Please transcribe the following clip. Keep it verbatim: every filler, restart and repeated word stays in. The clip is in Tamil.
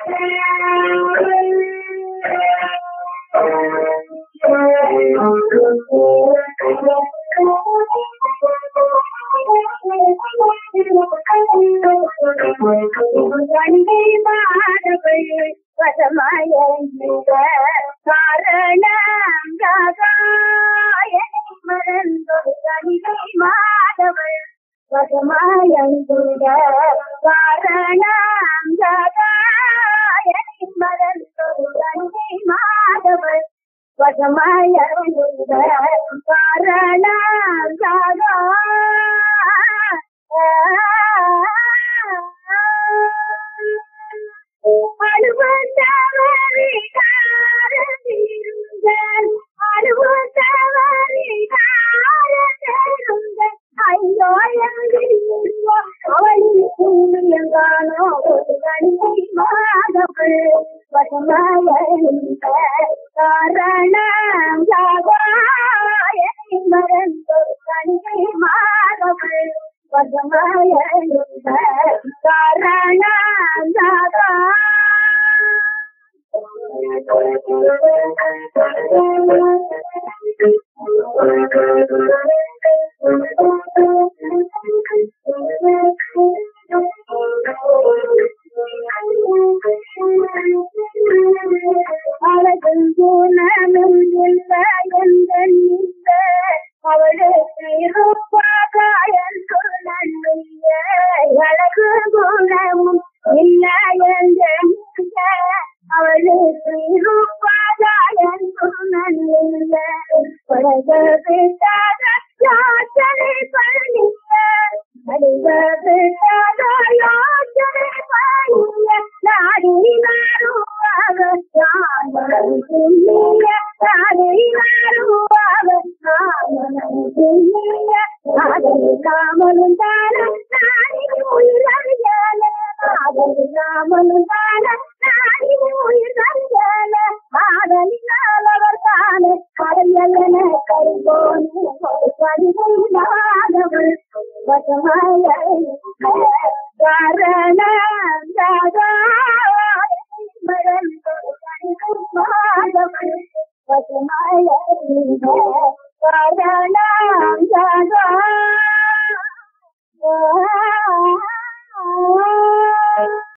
கண்டை மாதவள் வசமாயிருந்த காரணம் காகாயனை மறந்தொரு கண்டை மாதவள் வசமாயிருந்த காரணம் காகாயனை மறந்தொரு கண்டை மாதவள் வசமாயிருந்த காரணம் காகா அழுவத்தவரி காரத்திருந்தன் அழுவத்தவரி காரத்திருந்தன் ஐயோ எங்கிருந்தோ அவளின் கூலியங்கானோ ஒரு கண்டை மாதவள் வசமாயிருந்த காரணம் காகாயனை மறந்தொரு கண்டை மாதவள் வசமாயிருந்த காரணம் காகா அழகும் குணமும் இல்ல எந்தன் இல்ல அவளுக்கு இருப்பாக என்று நன்மைய அழகு குணமும் இல்ல எந்தன் இல்ல அவளுக்கு இருப்பாக என்று நன்மைய பழக விட்டாத யாச்சனை பண்ணிய அழிவ விட்டாத யாச்சனை பண்ணிய நாடி நாடுவாக யாமனம் புண்ணிய நாடி நாடுவாக யாமனம் புண்ணிய நாடி காமலும் தானம் நாடி உயிரறியல நாடி காமலும் தானம் நாடி உயிரறியல ஆதலினால் அவர் தானே கரையலன கைகோனி கடிதை நாதவள் வசமாயிருந்த காரணம் காகாயனை மறந்தொரு கண்டை மாதவள் வசமாயிருந்த